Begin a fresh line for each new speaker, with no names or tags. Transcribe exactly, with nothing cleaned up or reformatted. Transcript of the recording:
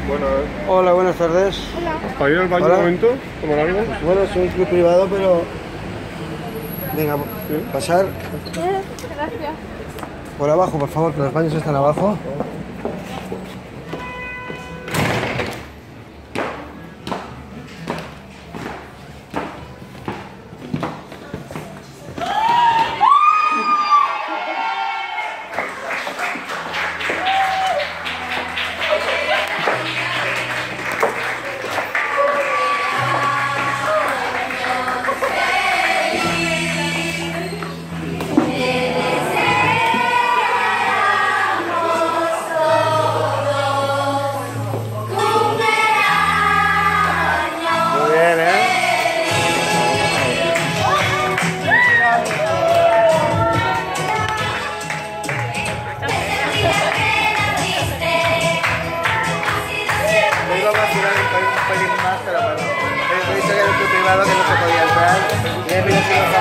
Bueno,
Hola, buenas tardes.
¿para ir al baño
Hola.
un momento? ¿Tomar algo?
Bueno, es un club privado, pero... Venga,
Sí.
pasar
Gracias.
por abajo, por favor, que los baños están abajo. Muy bien, ¿eh? Me iba a vacilar un pelín más, pero bueno. He dicho que era un club privado que no se podía entrar. Y he pedido